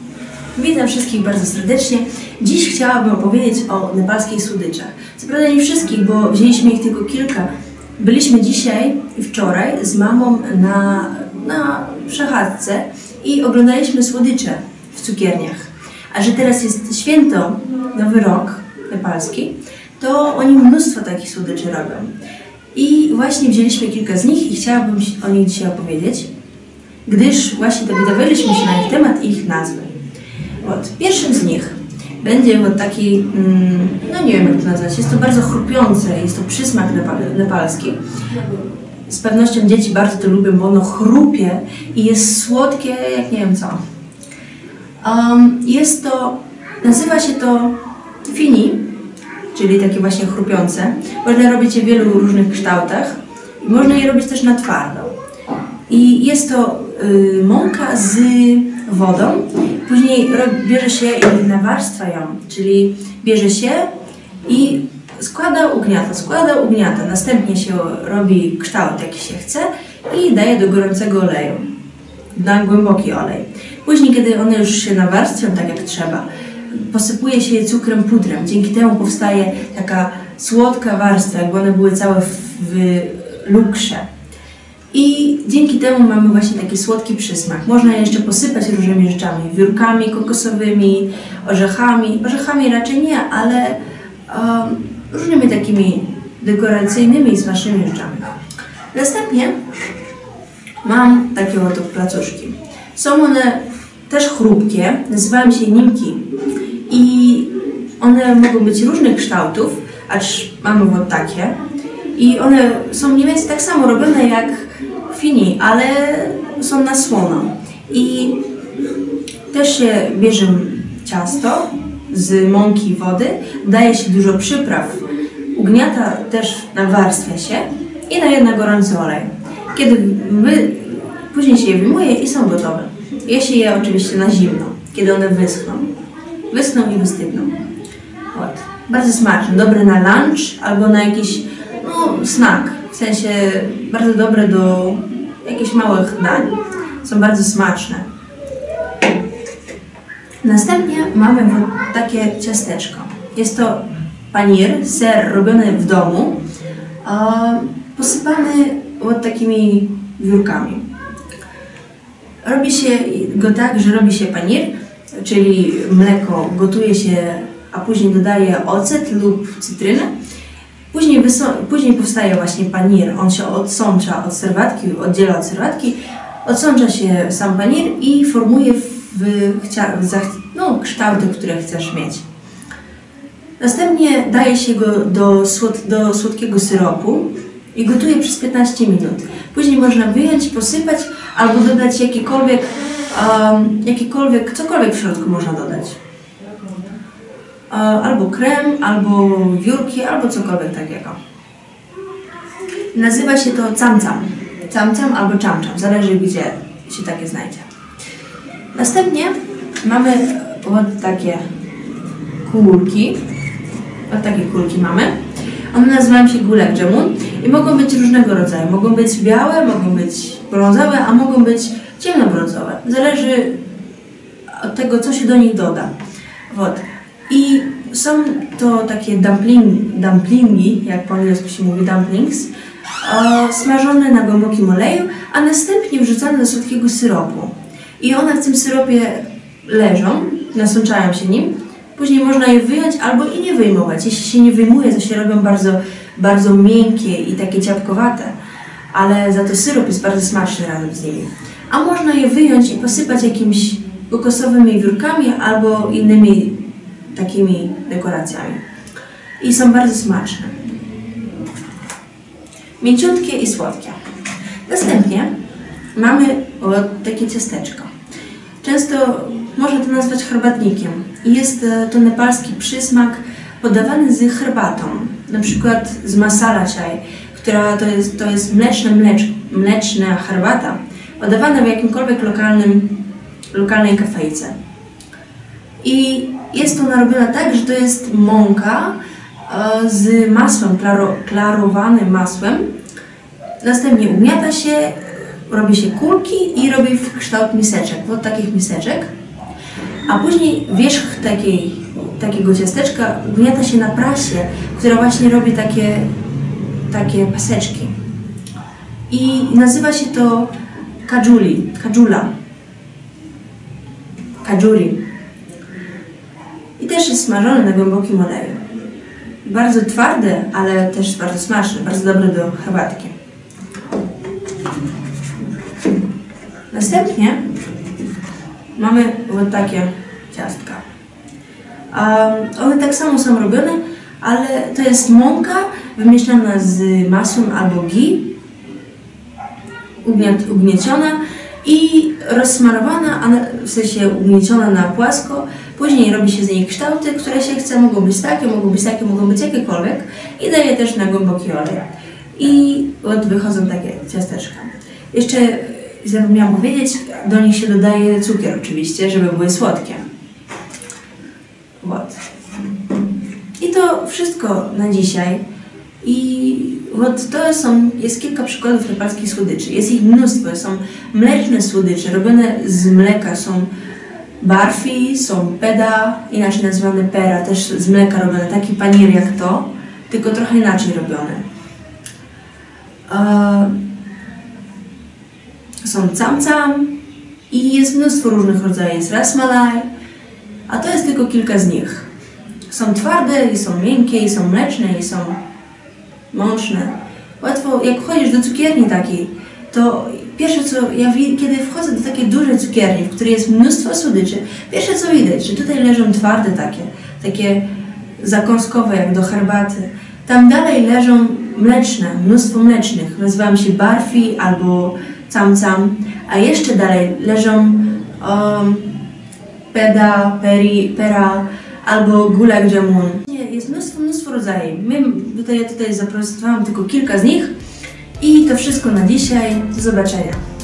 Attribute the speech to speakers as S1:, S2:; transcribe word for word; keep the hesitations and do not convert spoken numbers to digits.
S1: Witam wszystkich bardzo serdecznie. Dziś chciałabym opowiedzieć o nepalskich słodyczach. Co prawda nie wszystkich, bo wzięliśmy ich tylko kilka. Byliśmy dzisiaj i wczoraj z mamą na, na przechadzce i oglądaliśmy słodycze w cukierniach. A że teraz jest święto, Nowy Rok nepalski, to oni mnóstwo takich słodyczy robią. I właśnie wzięliśmy kilka z nich i chciałabym o nich dzisiaj opowiedzieć, gdyż właśnie dowiedzieliśmy się na ich temat i ich nazwy. Od pierwszym z nich będzie od taki, mm, no nie wiem jak to nazwać, jest to bardzo chrupiące, jest to przysmak nepal nepalski. Z pewnością dzieci bardzo to lubią, bo ono chrupie i jest słodkie jak nie wiem co. Um, jest to, nazywa się to fini, czyli takie właśnie chrupiące. Można robić je w wielu różnych kształtach i można je robić też na twardo. I jest to y, mąka z wodą, później bierze się i nawarstwa ją, czyli bierze się i składa, ugniata, składa, ugniata. Następnie się robi kształt jaki się chce i daje do gorącego oleju, na głęboki olej. Później, kiedy one już się nawarstwią tak jak trzeba, posypuje się je cukrem pudrem. Dzięki temu powstaje taka słodka warstwa, jakby one były całe w, w lukrze. I dzięki temu mamy właśnie taki słodki przysmak. Można je jeszcze posypać różnymi rzeczami, wiórkami kokosowymi, orzechami. Orzechami raczej nie, ale um, różnymi takimi dekoracyjnymi i smacznymi rzeczami. Następnie mam takie oto placuszki. Są one też chrupkie, nazywają się nimki i one mogą być różnych kształtów, acz mamy вот takie. I one są mniej więcej tak samo robione jak fini, ale są na słono. I też się bierze ciasto z mąki i wody, daje się dużo przypraw, ugniata też nawarstwia się i daje na gorący olej. Kiedy wy, później się je wyjmuje i są gotowe. Je się je oczywiście na zimno, kiedy one wyschną. Wyschną i wystygną. Вот. Bardzo smaczne, dobre na lunch albo na jakiś no, snack. W sensie bardzo dobre do jakichś małych dań. Są bardzo smaczne. Następnie mamy takie ciasteczko. Jest to panir, ser robiony w domu, posypany od takimi wiórkami. Robi się go tak, że robi się panir, czyli mleko gotuje się, a później dodaje ocet lub cytrynę. Później, później powstaje właśnie panir, on się odsącza od serwatki, oddziela od serwatki, odsącza się sam panir i formuje w, w no, kształty, które chcesz mieć. Następnie daje się go do, słod, do słodkiego syropu i gotuje przez piętnaście minut. Później można wyjąć, posypać albo dodać jakikolwiek, um, jakikolwiek, cokolwiek w środku można dodać. Albo krem, albo wiórki, albo cokolwiek takiego. Nazywa się to camcam. Camcam albo czamczam, zależy gdzie się takie znajdzie. Następnie mamy od takie kulki. Od takie kulki mamy. One nazywają się gulab jamun i mogą być różnego rodzaju. Mogą być białe, mogą być brązowe, a mogą być ciemnobrązowe. Zależy od tego, co się do nich doda. Вот. I są to takie dumpling, dumplingi, jak po angielsku się mówi dumplings, e, smażone na głębokim oleju, a następnie wrzucane do słodkiego syropu. I one w tym syropie leżą, nasączają się nim. Później można je wyjąć albo i nie wyjmować. Jeśli się nie wyjmuje, to się robią bardzo, bardzo miękkie i takie ciapkowate, ale za to syrop jest bardzo smaczny razem z nimi. A można je wyjąć i posypać jakimiś kokosowymi wiórkami albo innymi takimi dekoracjami. I są bardzo smaczne. Mięciutkie i słodkie. Następnie mamy o, takie ciasteczko. Często można to nazwać herbatnikiem. I jest to nepalski przysmak podawany z herbatą. Na przykład z masala chai, która to jest, to jest mleczna, mlecz, mleczna herbata podawana w jakimkolwiek lokalnym, lokalnej kafejce. I jest ona robiona tak, że to jest mąka e, z masłem, klaro, klarowanym masłem. Następnie ugniata się, robi się kulki i robi w kształt miseczek, od takich miseczek. a później wierzch takiej, takiego ciasteczka ugniata się na prasie, która właśnie robi takie, takie paseczki. I nazywa się to kadżuli, kadżula, kadżuri. I też jest smażone na głębokim oleju. Bardzo twarde, ale też bardzo smaczne, bardzo dobre do herbatki. Następnie mamy вот takie ciastka. Um, one tak samo są robione, ale to jest mąka wymieszana z masłem albo ghee, ugniat, ugnieciona i rozsmarowana, a na, w sensie ugnieciona na płasko. Później robi się z niej kształty, które się chce, mogą być takie, mogą być takie, mogą być jakiekolwiek i daje też na głęboki olej. I od wychodzą takie ciasteczka. Jeszcze zapomniałam powiedzieć, do nich się dodaje cukier oczywiście, żeby były słodkie. Вот. I to wszystko na dzisiaj. I вот to są, jest kilka przykładów nepalskich słodyczy. Jest ich mnóstwo. Są mleczne słodycze, robione z mleka. Są barfi, są peda, inaczej nazywane pera, też z mleka robione. Taki panier jak to, tylko trochę inaczej robione. Są cam-cam i jest mnóstwo różnych rodzajów. Jest rasmalaj, a to jest tylko kilka z nich. Są twarde, i są miękkie, i są mleczne, i są mączne. Łatwo, jak wchodzisz do cukierni takiej, to pierwsze co ja widzę, kiedy wchodzę do takiej dużej cukierni, w której jest mnóstwo słodyczy, pierwsze co widać, że tutaj leżą twarde takie, takie zakąskowe jak do herbaty. Tam dalej leżą mleczne, mnóstwo mlecznych, nazywają się barfi albo cam-cam, a jeszcze dalej leżą um, peda, peri, pera albo gulak jamun. Jest mnóstwo, mnóstwo rodzajów. My tutaj, ja tutaj zaprezentowałam tylko kilka z nich i to wszystko na dzisiaj. Do zobaczenia.